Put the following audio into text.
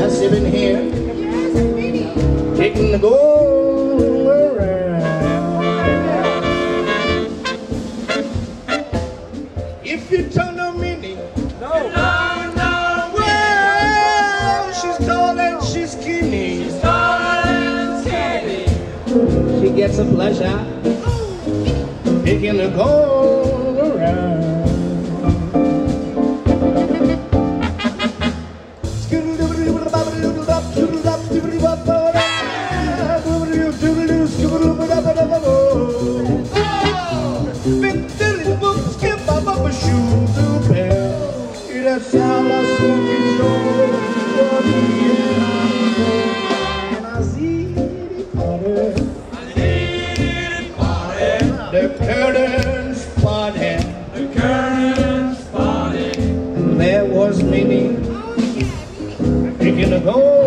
sitting here, taking the gold around. If you don't know Minnie, no, well, she's tall and she's skinny. She gets a pleasure taking the gold around. That's how I Smoky and I see the party, the curtains party, and there was Minnie taking the gold.